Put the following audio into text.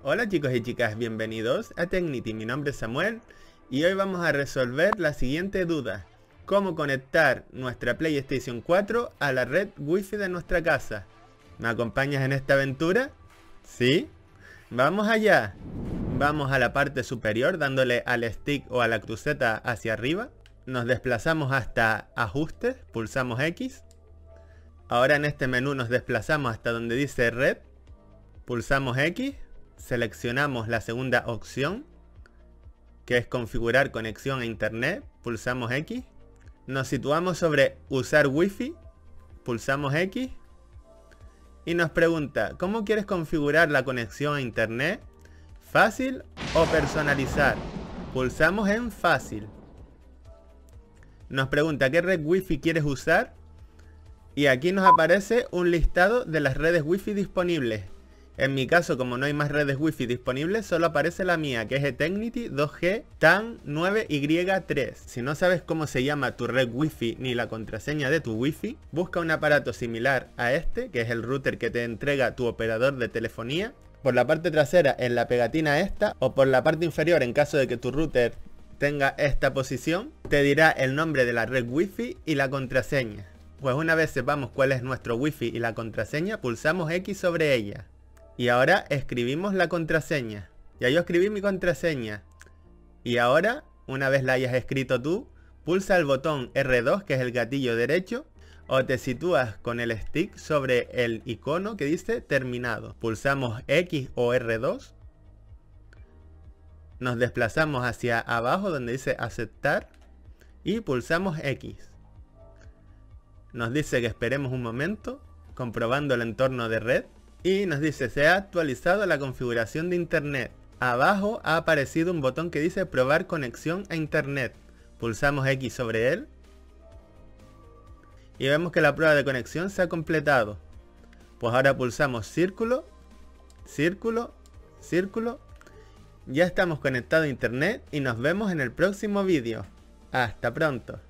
Hola chicos y chicas, bienvenidos a Tecnity, mi nombre es Samuel y hoy vamos a resolver la siguiente duda: ¿cómo conectar nuestra PlayStation 4 a la red Wi-Fi de nuestra casa? ¿Me acompañas en esta aventura? ¿Sí? ¡Vamos allá! Vamos a la parte superior dándole al stick o a la cruceta hacia arriba. Nos desplazamos hasta Ajustes, pulsamos X. Ahora en este menú nos desplazamos hasta donde dice Red, pulsamos X. Seleccionamos la segunda opción, que es configurar conexión a internet, pulsamos X. Nos situamos sobre usar Wi-Fi, pulsamos X. Y nos pregunta, ¿cómo quieres configurar la conexión a internet? ¿Fácil o personalizar? Pulsamos en fácil. Nos pregunta qué red Wi-Fi quieres usar. Y aquí nos aparece un listado de las redes Wi-Fi disponibles. En mi caso, como no hay más redes Wi-Fi disponibles, solo aparece la mía, que es Eternity 2G TAN 9Y3. Si no sabes cómo se llama tu red Wi-Fi ni la contraseña de tu Wi-Fi, busca un aparato similar a este, que es el router que te entrega tu operador de telefonía. Por la parte trasera en la pegatina esta, o por la parte inferior en caso de que tu router tenga esta posición, te dirá el nombre de la red Wi-Fi y la contraseña. Pues una vez sepamos cuál es nuestro Wi-Fi y la contraseña, pulsamos X sobre ella. Y ahora escribimos la contraseña. Ya yo escribí mi contraseña. Y ahora, una vez la hayas escrito tú, pulsa el botón R2, que es el gatillo derecho, o te sitúas con el stick sobre el icono que dice terminado. Pulsamos X o R2. Nos desplazamos hacia abajo donde dice aceptar y pulsamos X. Nos dice que esperemos un momento, comprobando el entorno de red. Y nos dice, se ha actualizado la configuración de internet. Abajo ha aparecido un botón que dice probar conexión a internet. Pulsamos X sobre él. Y vemos que la prueba de conexión se ha completado. Pues ahora pulsamos círculo, círculo, círculo. Ya estamos conectados a internet y nos vemos en el próximo vídeo. Hasta pronto.